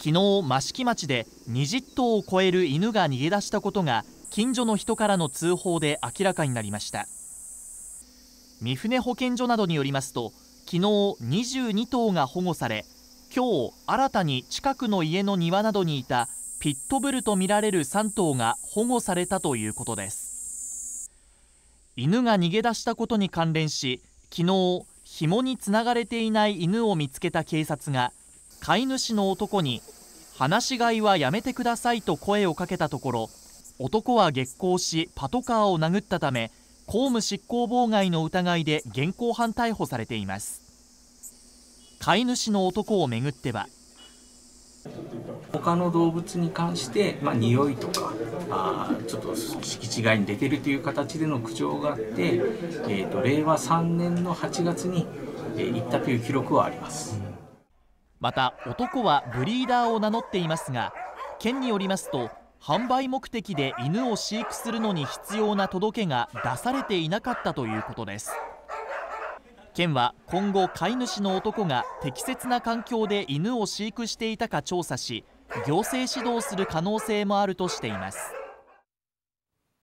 昨日益城町で20頭を超える犬が逃げ出したことが近所の人からの通報で明らかになりました。三船保健所などによりますと、昨日22頭が保護され、今日新たに近くの家の庭などにいたピットブルとみられる3頭が保護されたということです。犬が逃げ出したことに関連し、昨日紐につながれていない犬を見つけた警察が飼い主の男に放し飼いはやめてくださいと声をかけたところ、男は激高しパトカーを殴ったため公務執行妨害の疑いで現行犯逮捕されています。飼い主の男をめぐっては、 他の動物に関して、匂いとかちょっと敷地外に出てるという形での苦情があって、令和3年の8月に、行ったという記録はあります。 また男はブリーダーを名乗っていますが、県によりますと販売目的で犬を飼育するのに必要な届けが出されていなかったということです。県は今後飼い主の男が適切な環境で犬を飼育していたか調査し、行政指導する可能性もあるとしています。